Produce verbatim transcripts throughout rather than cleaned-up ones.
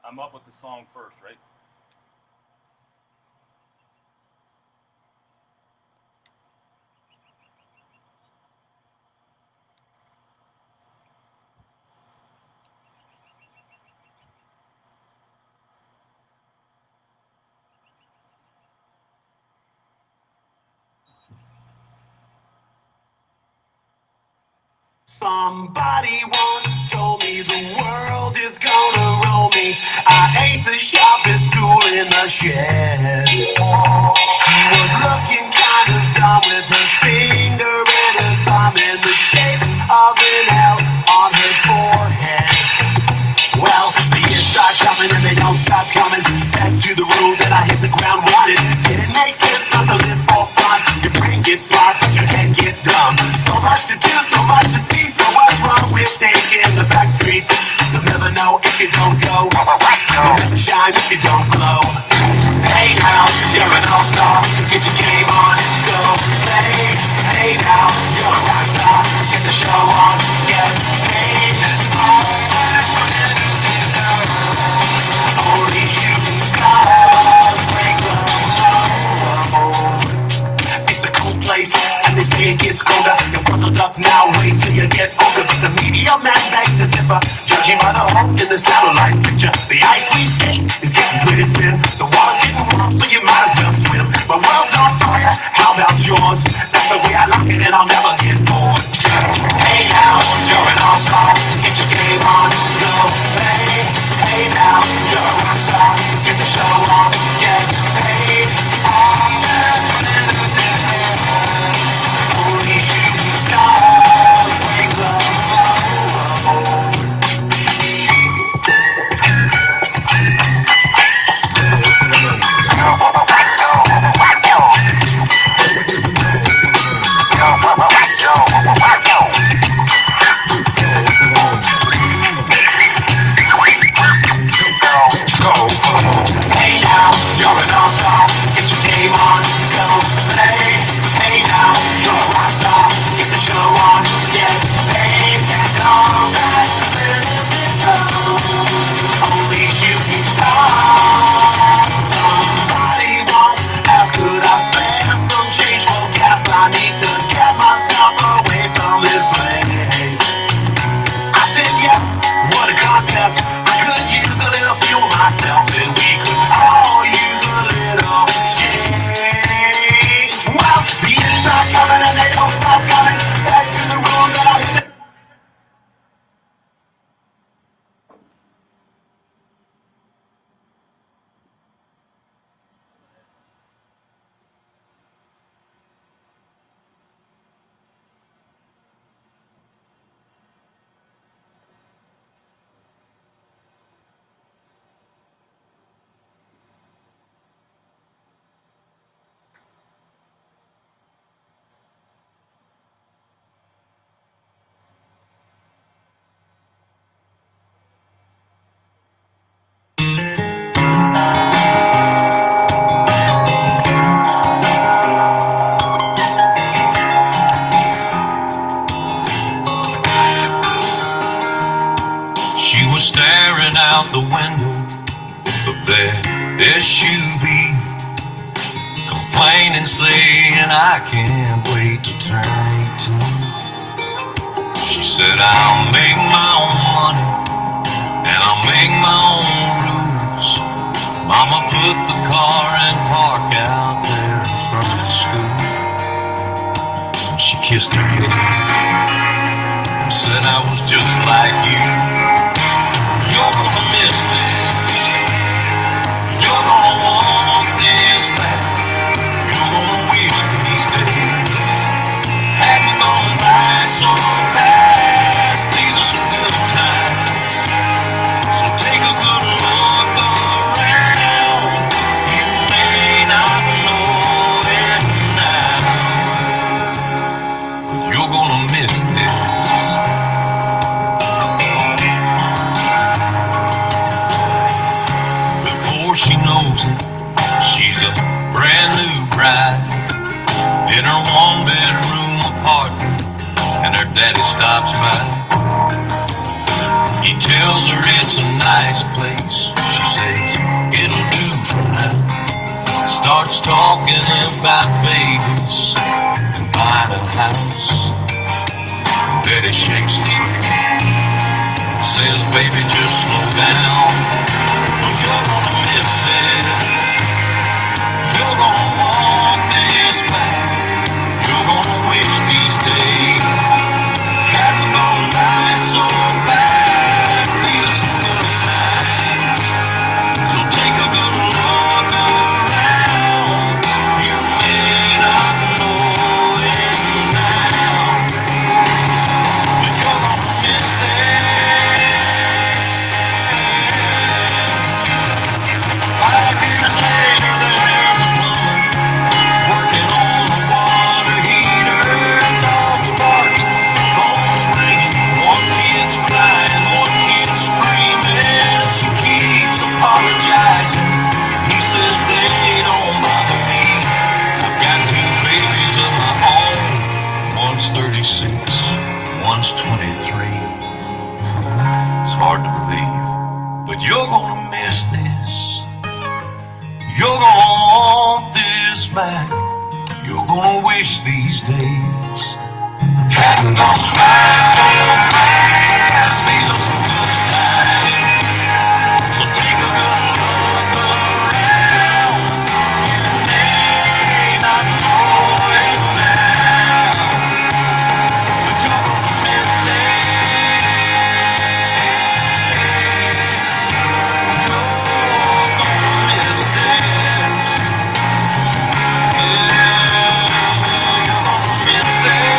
I'm up with the song first, right? Somebody once told me the world is gonna roll me. I ain't the sharpest tool in the shed. She was looking kind of dumb with her finger and her thumb in the shape of an L on her forehead. Well, the years start coming and they don't stop coming. Back to the rules and I hit the ground running. Did it make sense not to live for fun? Your brain gets smart but your head gets dumb. So much to do, so much to see. So what's wrong with taking the back streets? You'll never know if you don't go. You'll never shine if you don't glow. Hey now, you're an all-star. Get your game on, go play. Hey now, you're a rock star. Get the show on, get paid. Only shooting stars break the mold. It's a cool place, and they say it gets colder. You're bundled up now, wait till you get older. But the media man begs to differ, judging by the hole in the satellite picture. The ice we skate is getting pretty thin. The water's getting warm, so you might as well swim. My world's on fire, how about yours? That's the way I like it, and I'll never get bored. Hey now, you're an all-star. Get your game on, go play. Hey now, you're a rock star. Get the show on, get paid. Only shooting stars break the mold. Hey now, you're an all-star. Get your game on, go play. Hey now, you're a rock star. Get the show on, get paid. And all that benefits only shooting stars. Somebody once asked, could I spare some change? Well, guess I need to get myself away from this place. I said, yeah, what a concept. I could use a little fuel myself, and we could all use a little change. Well, the years start coming and they don't stop coming. Back to the rules that I hit. She was staring out the window of that S U V, complaining, saying, I can't wait to turn eighteen. She said, I'll make my own money and I'll make my own rules. Mama put the car and park out there in front of the school. And she kissed her head and said, I was just like you. You're gonna miss this. You're gonna want this back. You're gonna wish these days hadn't gone by so fast. These are some good times, so take a good look around. You may not know it now, but you're gonna miss this. She knows it, she's a brand new bride in her one bedroom apartment, and her daddy stops by. He tells her it's a nice place. She starts talking about babies and buying a house. Daddy shakes his head and says, baby, just slow down, 'cause you're gonna miss this. You're gonna want this back. You're gonna wish these days hadn't gone by so fast. These are some good times, so take a good look around. You may not know it now, but you're gonna miss this. Five years later, there's a plumber working on the water heater. Dogs barking, phones ringing, one kid's crying, one kid's screaming. She keeps apologizing. He says they don't bother me. I've got two babies of my own. One's thirty-six, one's twenty-three. It's hard to believe, but you're gonna miss this. You're gonna want this back. You're gonna wish these days hadn't gone by so fast. These are some good times, so take a good look around. You may not know it now, but you're gonna miss this. You're gonna miss this. Yeah, you're gonna miss this.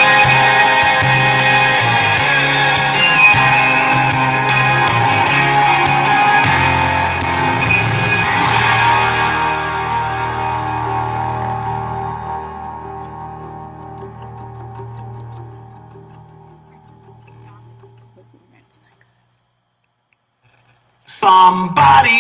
Somebody.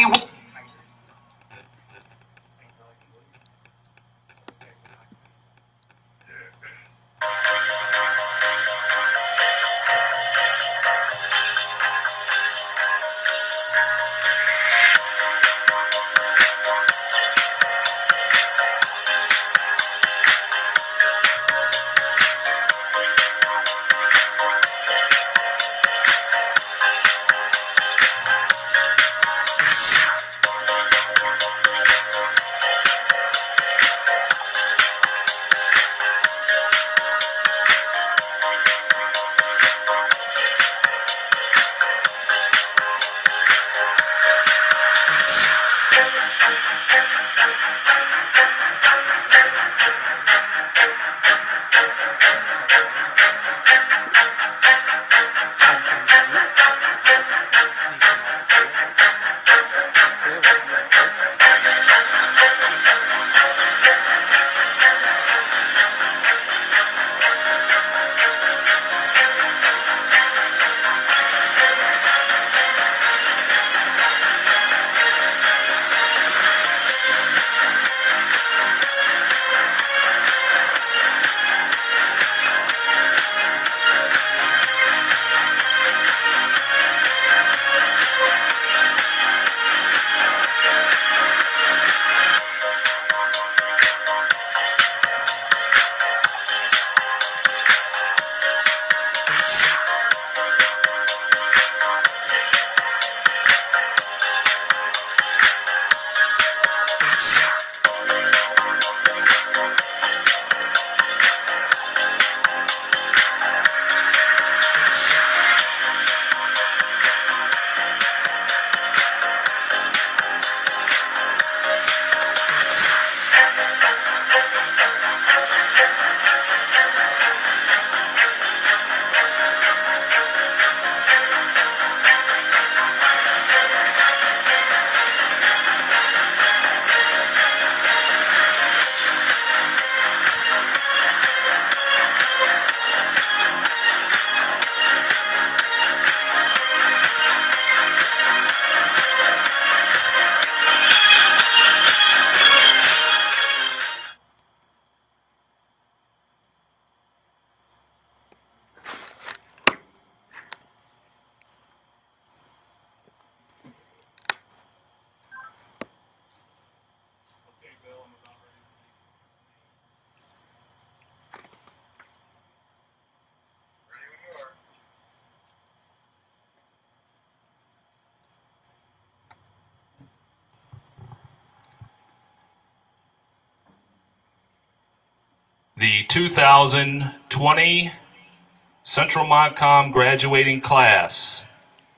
the two thousand twenty Central Montcalm graduating class: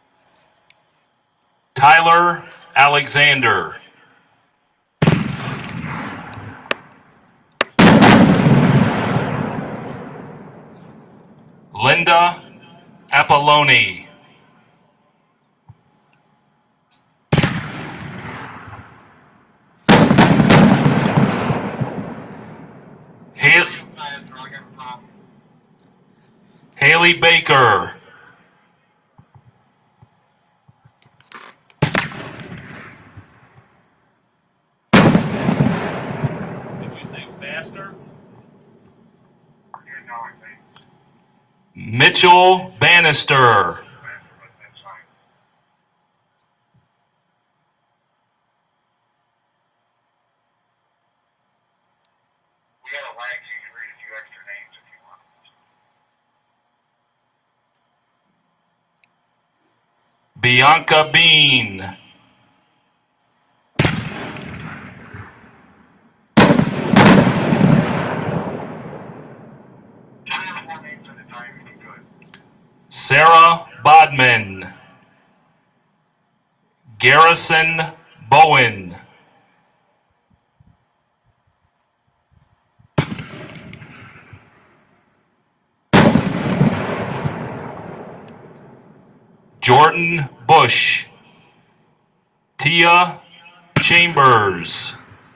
Tyler Alexander, Linda Apolloni, Ha- Haley Baker, did you say faster? Mitchell Bannister, Bianca Bean, Sarah Bodman, Garrison Bowen, Jordan Bush, Tia Chambers,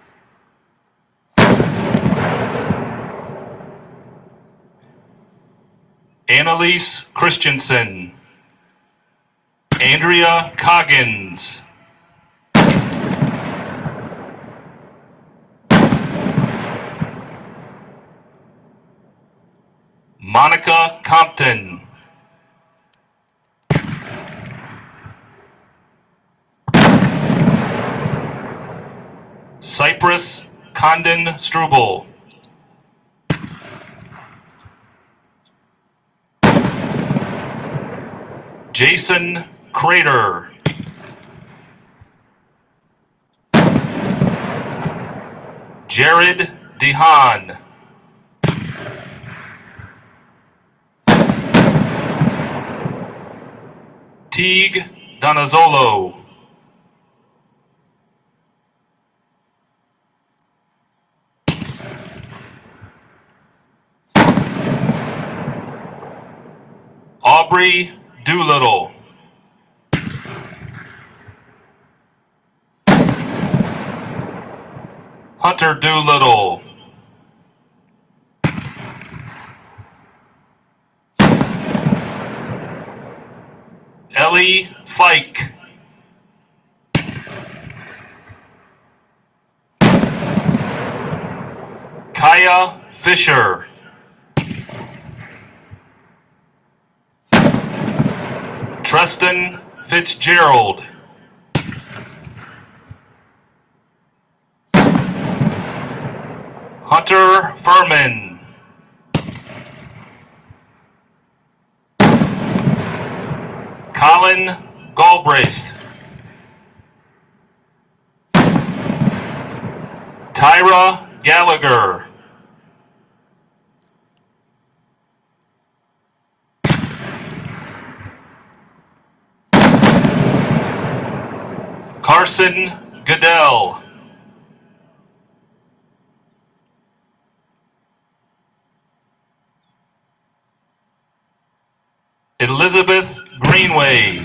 Annalise Christensen, Andrea Coggins, Monica Compton, Cypress Condon Struble, Jason Crater, Jared DeHaan, Teague Donazzolo, Aubrey Doolittle, Hunter Doolittle, Ellie Fike, Kaya Fisher, Treston Fitzgerald, Hunter Furman, Colin Galbraith, Tyra Gallagher, Carson Goodell, Elizabeth Greenway,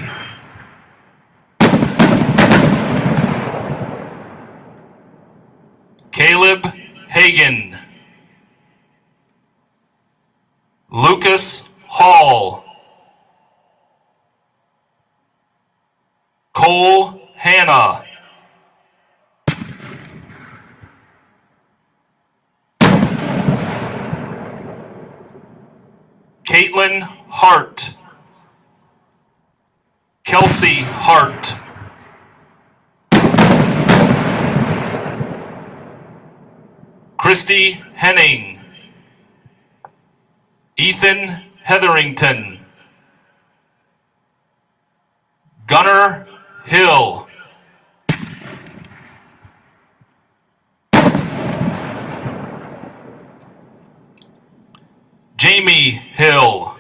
Caleb Hagan, Lucas Hall, Cole Hanna, Caitlin Hart, Kelsey Hart, Christy Henning, Ethan Hetherington, Gunnar Hill, Jamie Hill.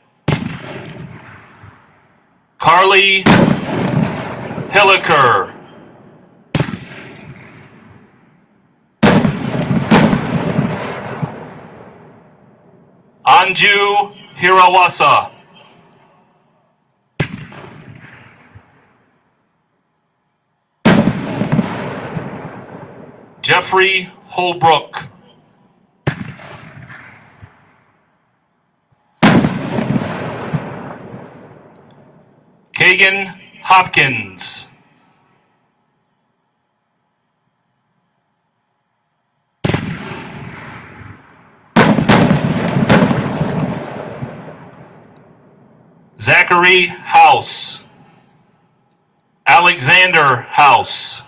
Carly Hilliker. Anju Hirawasa. Jeffrey Holbrook. Kagan Hopkins. Zachary House. Alexander House.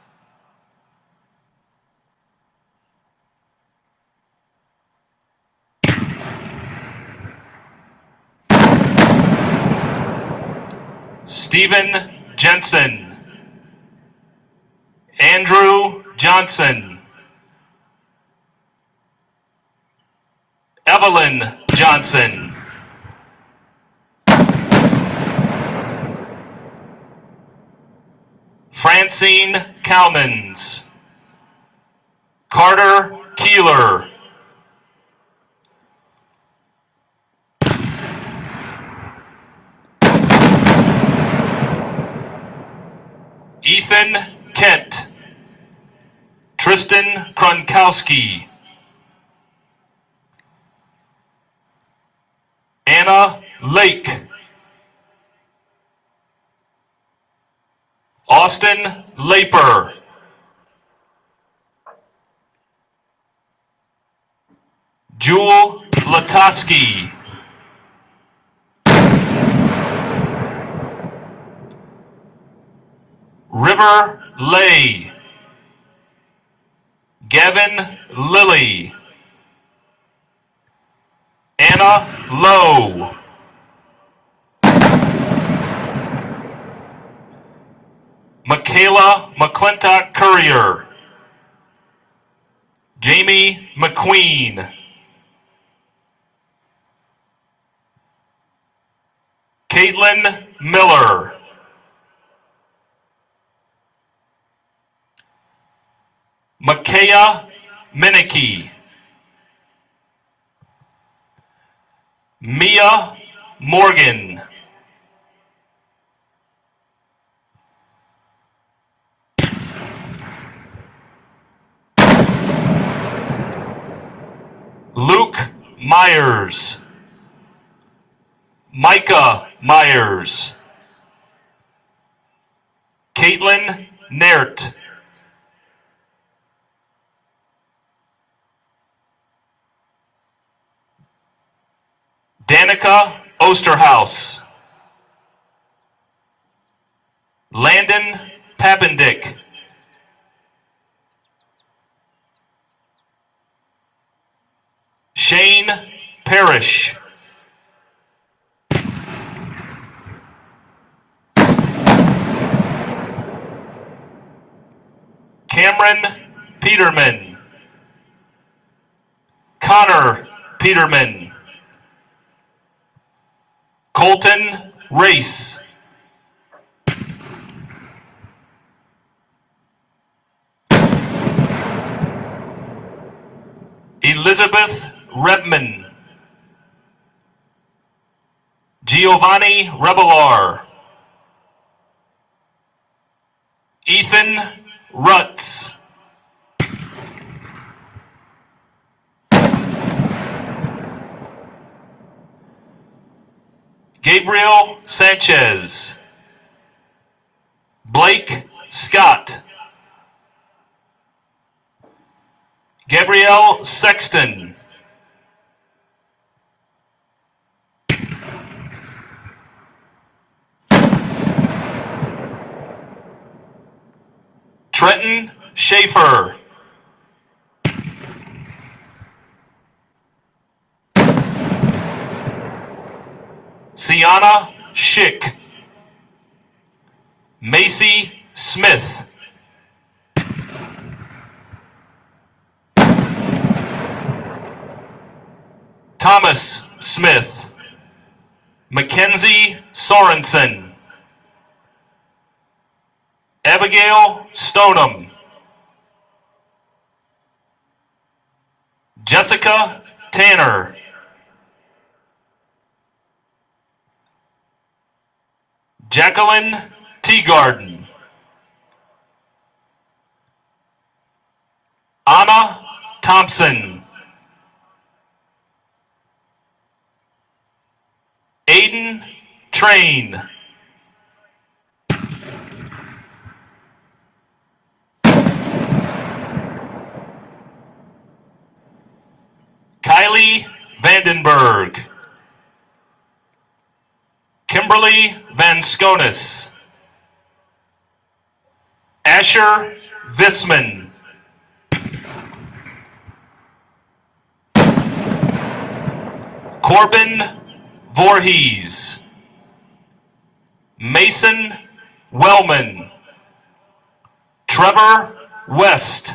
Stephen Jensen. Andrew Johnson. Evelyn Johnson. Francine Cowmans. Carter Keeler. Ethan Kent. Tristan Kronkowski. Anna Lake. Austin Laper. Jewel Latoski. River Lay. Gavin Lilly. Anna Lowe. Michaela McClintock Courier. Jamie McQueen. Caitlin Miller. Makaya Minicky. Mia Morgan. Luke Myers. Micah Myers. Caitlin Naert. Danica Osterhaus. Landon Papendick. Shane Parrish. Cameron Peterman. Connor Peterman. Colton Race. Elizabeth Redman. Giovanni Rebelar. Ethan Rutz. Gabriel Sanchez. Blake Scott. Gabrielle Sexton. Trenton Schaefer. Sienna Schick. Macy Smith. Thomas Smith. Mackenzie Sorensen. Abigail Stoneham. Jessica Tanner. Jacqueline Teagarden. Anna Thompson. Aiden Train. Kylie Vandenberg. Kimberly Van Skonis. Asher Visman. Corbin Voorhees. Mason Wellman. Trevor West.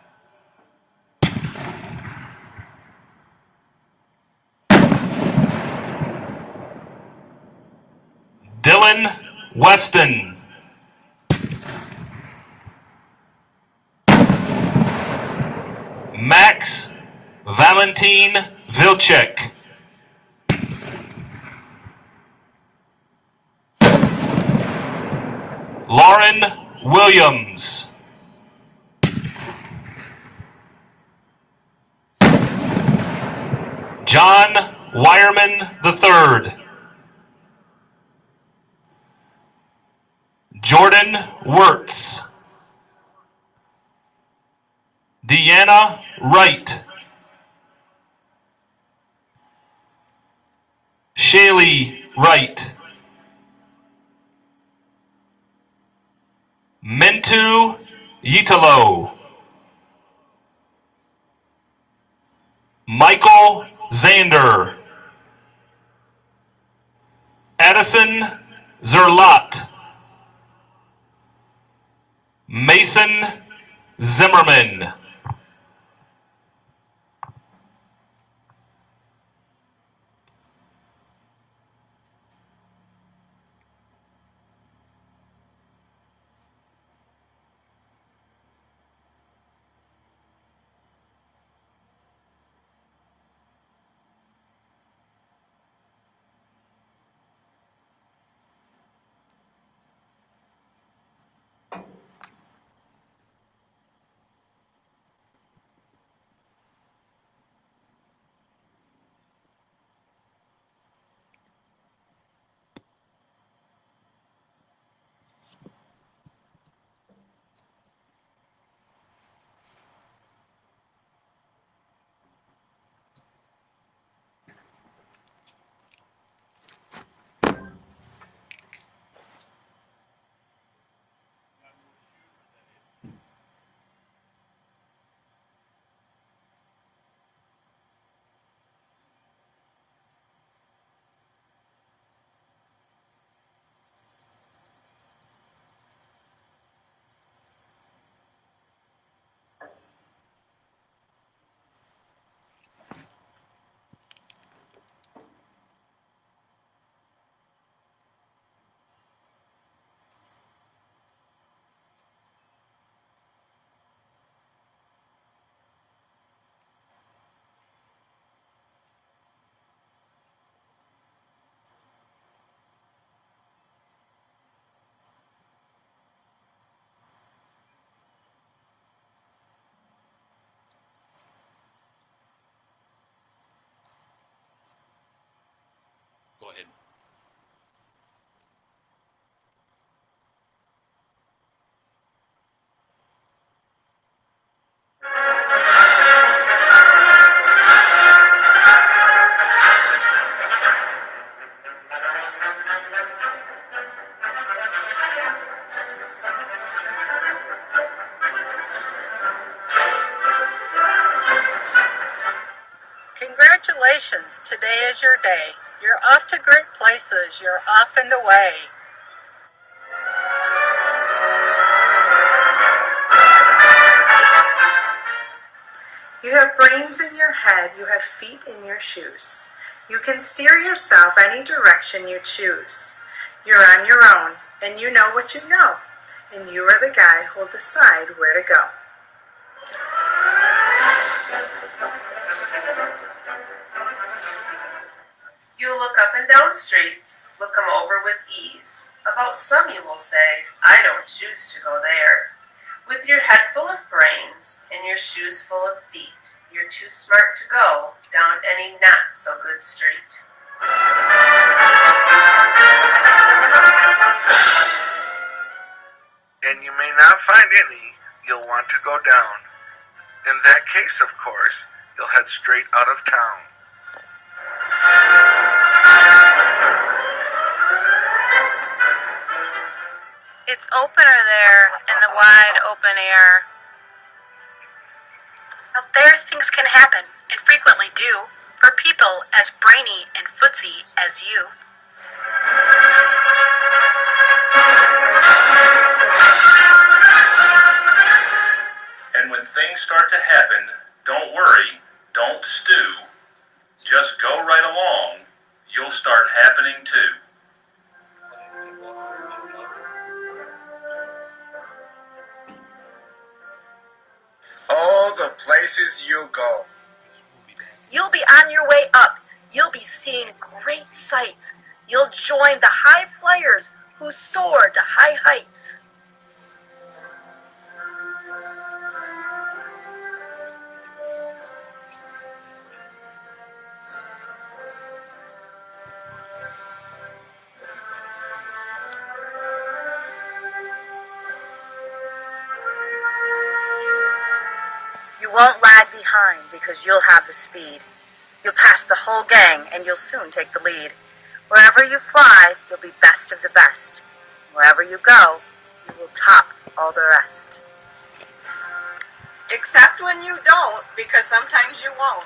Dylan Weston. Max Valentin Vilcek. Lauren Williams. John Wireman the third. Jordan Wirtz. Deanna Wright. Shaylee Wright. Mentu Yitalo. Michael Zander. Addison Zerlot. Mason Zimmerman. Go ahead. Congratulations, today is your day. You're off to great places, you're off and away. You have brains in your head, you have feet in your shoes. You can steer yourself any direction you choose. You're on your own, and you know what you know, and you are the guy who'll decide where to go. You look up and down streets, look 'em over with ease. About some you will say, I don't choose to go there. With your head full of brains and your shoes full of feet, you're too smart to go down any not-so-good street. And you may not find any you'll want to go down. In that case, of course, you'll head straight out of town. It's opener there in the wide open air. Out there things can happen, and frequently do, for people as brainy and footsy as you. And when things start to happen, don't worry, don't stew. Just go right along. You'll start happening too. Oh, the places you'll go. You'll be on your way up. You'll be seeing great sights. You'll join the high flyers who soar to high heights. You won't lag behind because you'll have the speed. You'll pass the whole gang and you'll soon take the lead. Wherever you fly, you'll be best of the best. Wherever you go, you will top all the rest. Except when you don't, because sometimes you won't.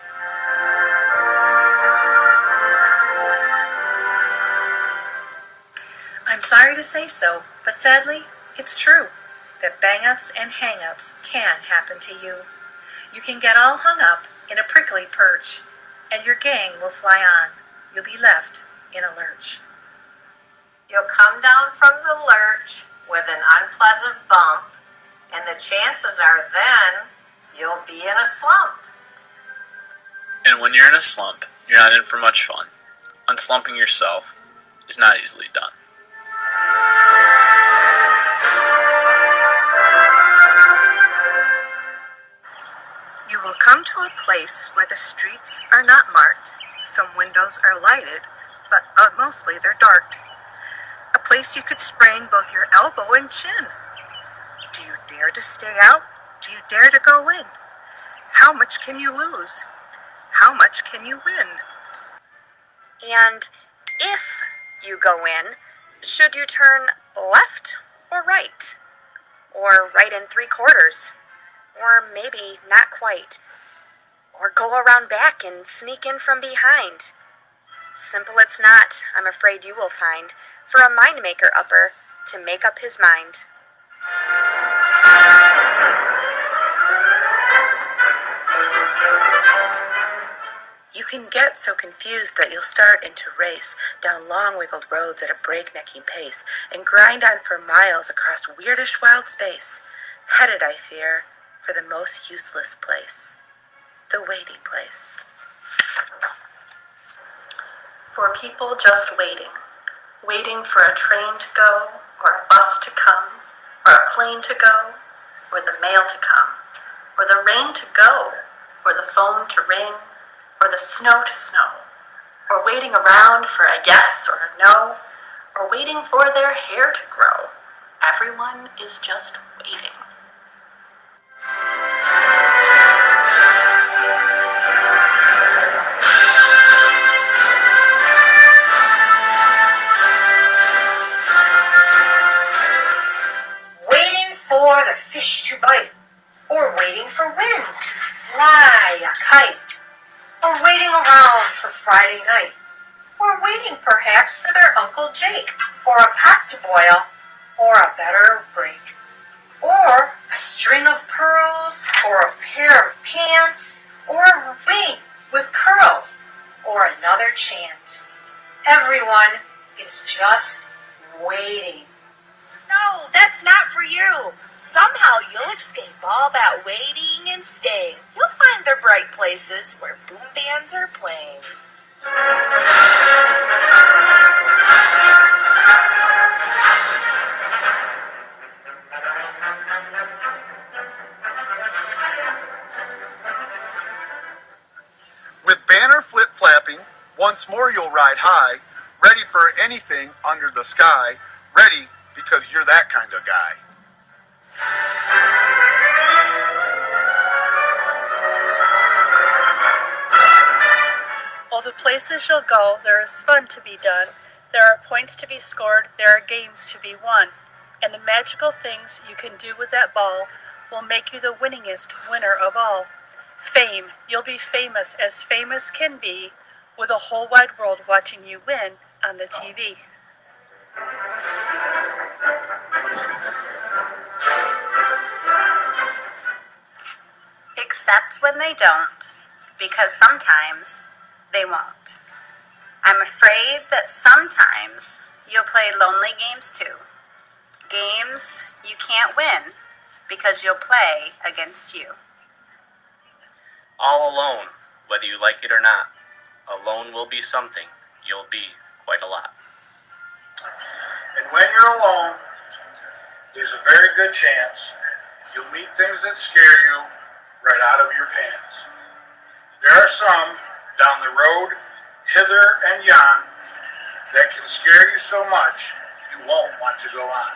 I'm sorry to say so, but sadly, it's true that bang-ups and hang-ups can happen to you. You can get all hung up in a prickly perch, and your gang will fly on. You'll be left in a lurch. You'll come down from the lurch with an unpleasant bump, and the chances are then you'll be in a slump. And when you're in a slump, you're not in for much fun. Unslumping yourself is not easily done. You will come to a place where the streets are not marked, some windows are lighted, but uh, mostly they're dark. A place you could sprain both your elbow and chin. Do you dare to stay out? Do you dare to go in? How much can you lose? How much can you win? And if you go in, should you turn left or right? Or right in three quarters? Or maybe not quite? Or go around back and sneak in from behind? Simple it's not, I'm afraid you will find, for a mind maker upper to make up his mind. You can get so confused that you'll start into race down long wiggled roads at a breaknecking pace and grind on for miles across weirdish wild space, headed, I fear, for the most useless place, the waiting place. For people just waiting, waiting for a train to go, or a bus to come, or a plane to go, or the mail to come, or the rain to go, or the phone to ring, or the snow to snow, or waiting around for a yes or a no, or waiting for their hair to grow. Everyone is just waiting. Waiting for the fish to bite, or waiting for wind to fly a kite, or waiting around for Friday night, or waiting perhaps for their Uncle Jake, or a pot to boil, or a better break, or a string of pearls, or a pair of pants, or a ring with curls, or another chance. Everyone is just waiting. No, that's not for you. Somehow you'll escape all that waiting and staying. You'll find the bright places where boom bands are playing. With banner flip-flapping, once more you'll ride high, ready for anything under the sky, ready because you're that kind of guy. All the places you'll go, there is fun to be done. There are points to be scored, there are games to be won. And the magical things you can do with that ball will make you the winningest winner of all. Fame, you'll be famous as famous can be, with a whole wide world watching you win on the T V. Except when they don't, because sometimes they won't. I'm afraid that sometimes you'll play lonely games too. Games you can't win because you'll play against you. All alone, whether you like it or not. Alone will be something. You'll be quite a lot. And when you're alone, there's a very good chance you'll meet things that scare you right out of your pants. There are some down the road, hither and yon, that can scare you so much you won't want to go on.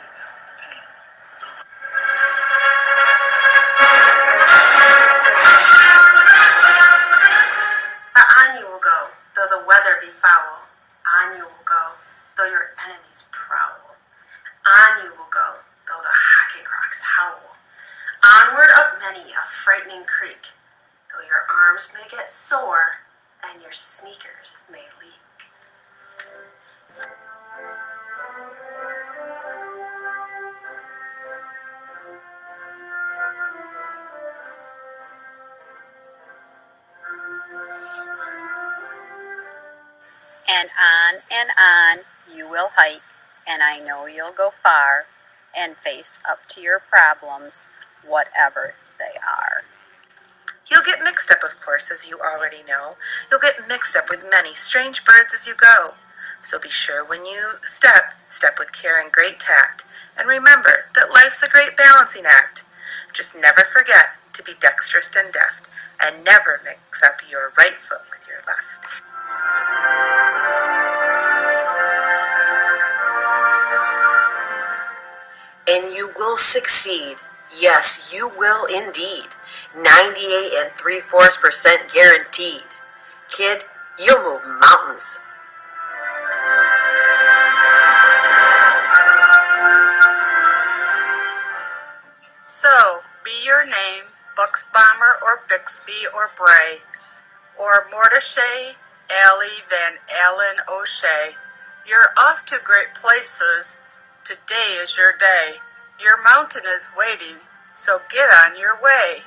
But on you will go, though the weather be foul. On you will go, though your enemies prowl. On you will go, though the hockey crocks howl. Onward up many a frightening creek, though your arms may get sore and your sneakers may leak. And on and on you will hike, and I know you'll go far and face up to your problems, whatever they are. You'll get mixed up, of course, as you already know. You'll get mixed up with many strange birds as you go. So be sure when you step, step with care and great tact. And remember that life's a great balancing act. Just never forget to be dexterous and deft, and never mix up your right foot with your left. And you will succeed. Yes, you will indeed. ninety-eight and three-fourths percent guaranteed. Kid, you'll move mountains. So, be your name, Bucks Bomber or Bixby or Bray, or Mordecai Alley Van Allen O'Shea. You're off to great places. Today is your day. Your mountain is waiting, so get on your way.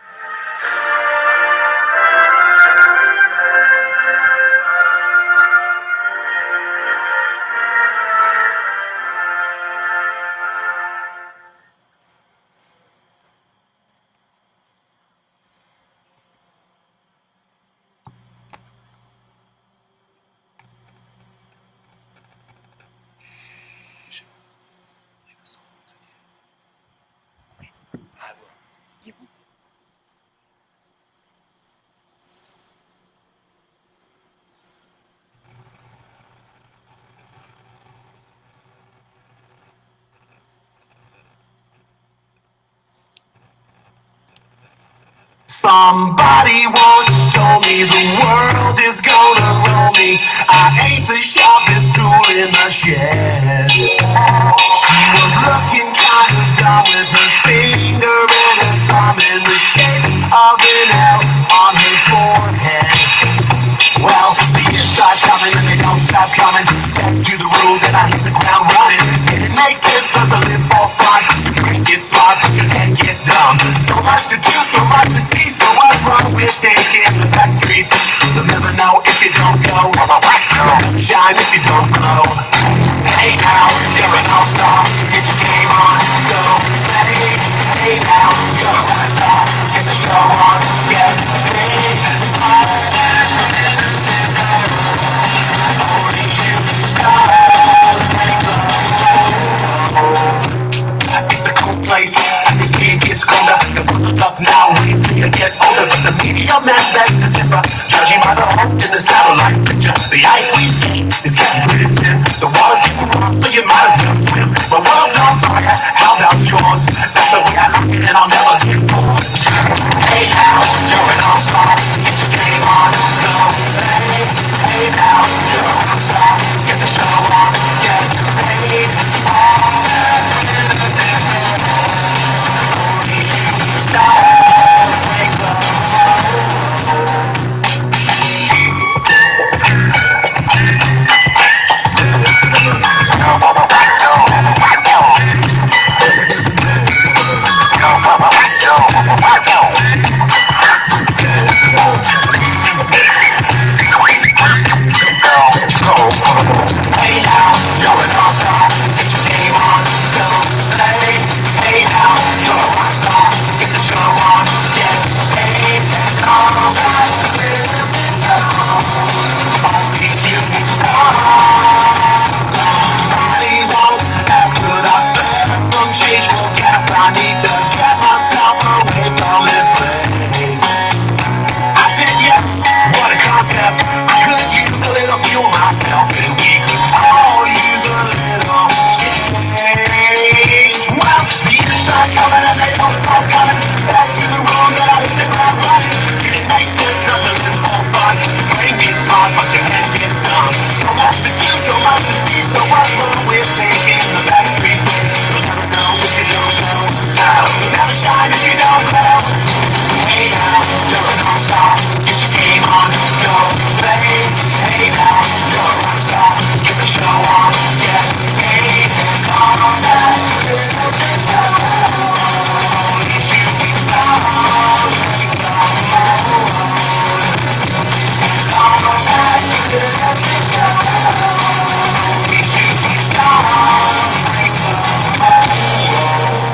Somebody once told me the world is gonna roll me. I ain't the sharpest tool in the shed. She was looking kind of dumb with her finger and her thumb in the shape of an L on her forehead. Well, the years start coming and they don't stop coming. Back to the rules and I hit the ground running. And it makes sense cause I live for fun. It's Don't shine if you don't glow. Hey now, you're an all-star. Get your game on, go play. Hey now, you're a rock star. Get the show on, get paid. Only shooting stars make the road. It's a cool place, and this heat gets colder. The world up now, wait till you get older. But the media man begs to differ, judging by the hope in the satellite picture. The ice we see is getting pretty thin. The water's getting rough, so you might as well swim. My world's on fire, how about yours? That's the way I like it, and I'll never get bored. Hey now, you're an all-star. Get your game on, go play. Hey now, you're a rock star. Get the show on, get paid. Only shooting stars make the Hey now, you're an all-star. Get your game on, go play. Hey now, you're a rock star. Get the show on, get paid. All that only shooting stars. Somebody wants as good as fast. Some change for gas. I need to get myself away from this place. I said, yeah, what a concept. I could use a little fuel myself, and we could all use a little change. Well, the years start coming and they don't stop coming. Back to the road that I hit the ground running. It makes sense, nothing is more fun. Brain gets hard, but your head gets dumb. So much to do, so much to see, so much fun we're taking the back streets. You'll never know if you don't know. Now, you'll never shine if you don't glow. Hey now, you're an all-star. Get your game on, go play. Hey now, you're a rock star. Get the show on, get paid. All that only shooting stars make the road. All that only shooting stars make the road.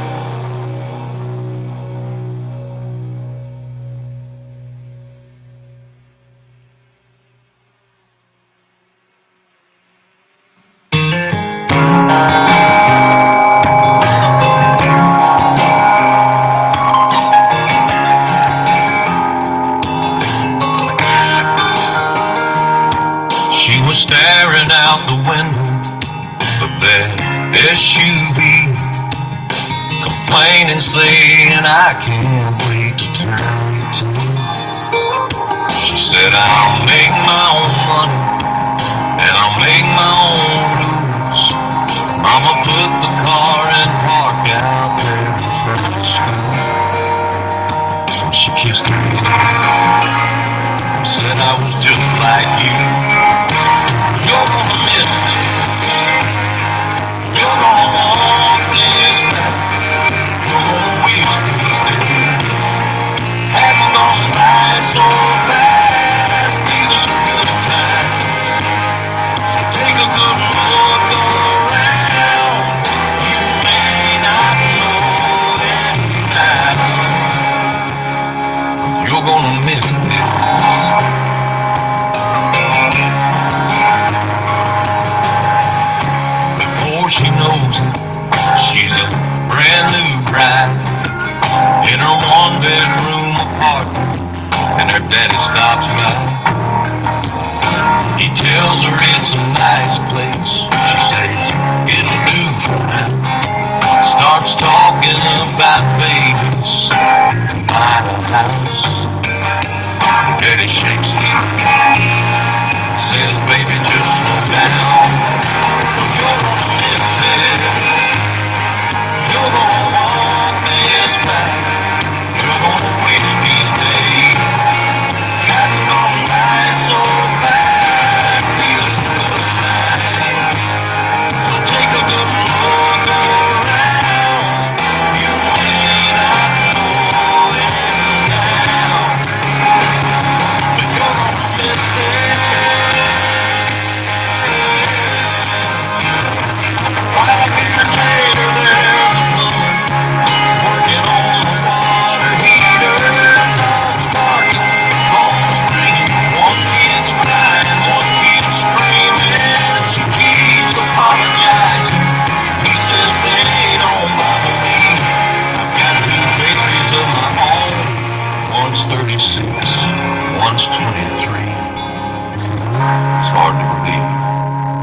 She was staring out the window of that S U V, complaining, saying, I can't wait to turn eighteen. She said, I'll make my own money, and I'll make my own rules. Mama put the car in park out there in front of the school. And she kissed me and said I was just like you. You're gonna miss me. You're gonna want this back. You're gonna wish these days hadn't gone by so fast. These are some good times. So take a good look around. You may not know it now, but you're gonna miss this. She knows it, she's a brand new bride in her one bedroom apartment, and her daddy stops by. He tells her it's a nice place. She says it'll do for now. Starts talking about babies and buying a house. Daddy shakes his head, says, baby, just slow down. You're gonna miss this. You're gonna want this back. You're gonna wish these days hadn't gone by so fast. These are some good times.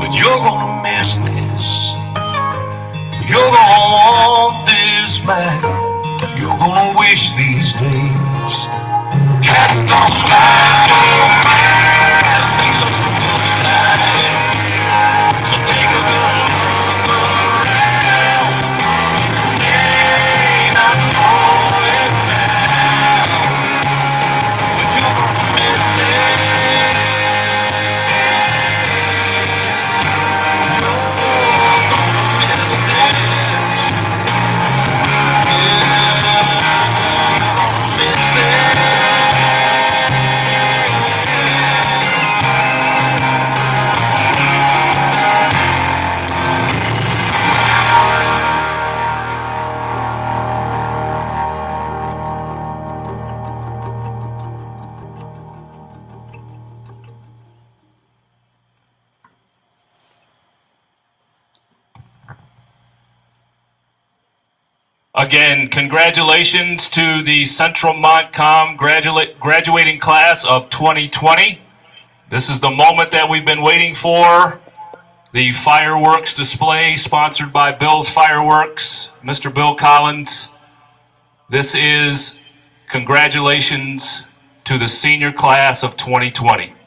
but you're gonna miss this. You're gonna want this back. You're gonna wish these days hadn't gone by so fast. Things are so tight. So take a good look around. You may not know it now, but you're gonna miss this. Again, congratulations to the Central Montcalm gradua- graduating class of twenty twenty. This is the moment that we've been waiting for. The fireworks display sponsored by Bill's Fireworks, Mister Bill Collins. This is congratulations to the senior class of twenty twenty.